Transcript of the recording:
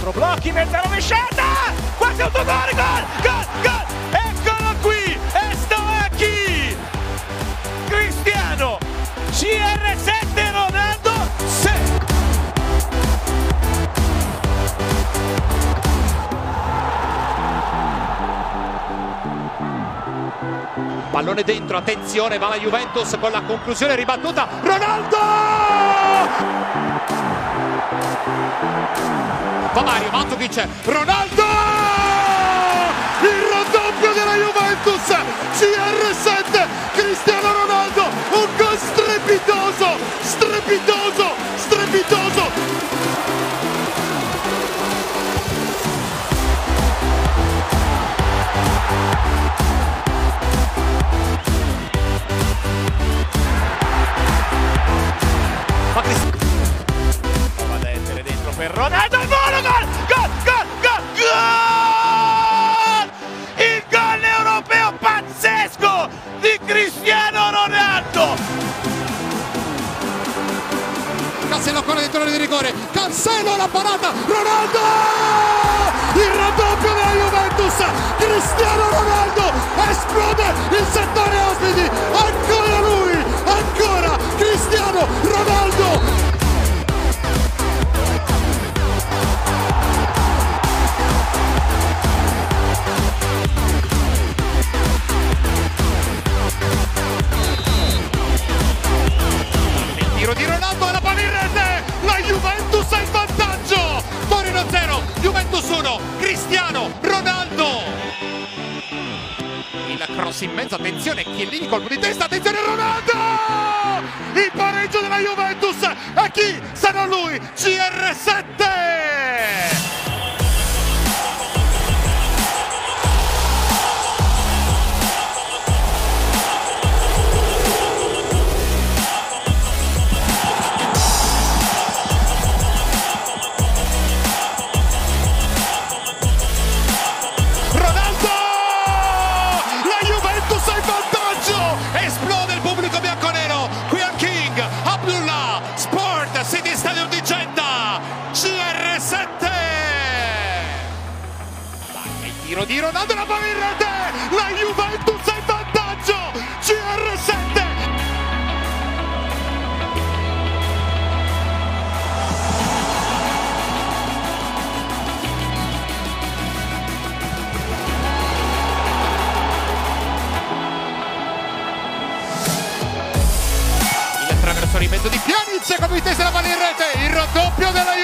controblocchi, mezza rovesciata, quasi autogol, gol, eccolo qui, e sto è chi? Cristiano, CR7 Ronaldo, pallone dentro, attenzione, va la Juventus con la conclusione ribattuta, Ronaldo! Va Mario Mandzukic, Ronaldo! Il raddoppio della Juventus, CR7, Cristiano Ronaldo, un gol strepitoso, strepitoso, strepitoso! prova ad essere dentro per Ronaldo, il volo, gol! Il gol europeo pazzesco di Cristiano Ronaldo! Cancelo ancora dentro l'area di rigore, Cancelo la parata, Ronaldo! Il raddoppio della Juventus, Cristiano Ronaldo, esplode il settore ospiti, ancora lui, ancora Cristiano Ronaldo! Il tiro di Ronaldo alla palla in rete, la Juventus ha il vantaggio, Torino 0, Juventus 1, Cristiano Ronaldo! Il cross in mezzo, attenzione, Chiellini, colpo di testa, attenzione Ronaldo! Il pareggio della Juventus, e chi sarà lui? CR7! Esplode il pubblico bianconero, qui al King Abdullah Sport City Stadium di Jeddah, CR7. Il tiro di Ronaldo, la palla in rete, la Juventus ha il vantaggio, CR7. Attraverso il rimezzo di Pjanic, come intesa la palla in rete, il raddoppio della